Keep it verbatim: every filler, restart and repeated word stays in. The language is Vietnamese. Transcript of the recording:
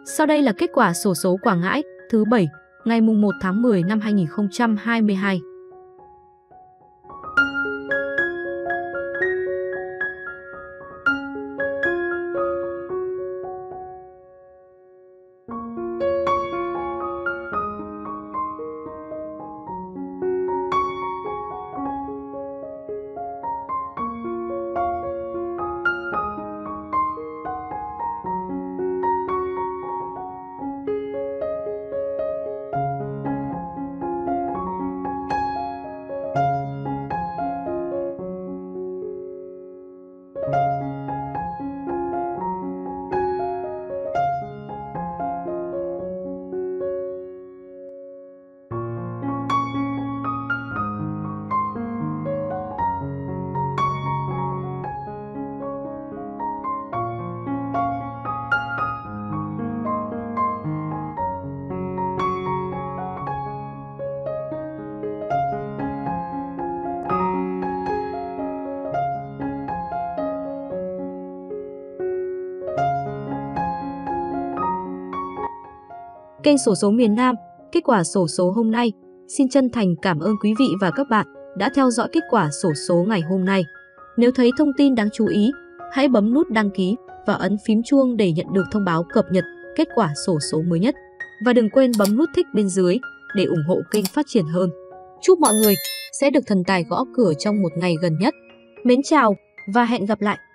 Sau đây là kết quả xổ số Quảng Ngãi thứ bảy ngày mùng một tháng mười năm hai nghìn không trăm hai mươi hai. Kênh Xổ số miền Nam, kết quả xổ số hôm nay. Xin chân thành cảm ơn quý vị và các bạn đã theo dõi kết quả xổ số ngày hôm nay. Nếu thấy thông tin đáng chú ý, hãy bấm nút đăng ký và ấn phím chuông để nhận được thông báo cập nhật kết quả xổ số mới nhất. Và đừng quên bấm nút thích bên dưới để ủng hộ kênh phát triển hơn. Chúc mọi người sẽ được thần tài gõ cửa trong một ngày gần nhất. Mến chào và hẹn gặp lại!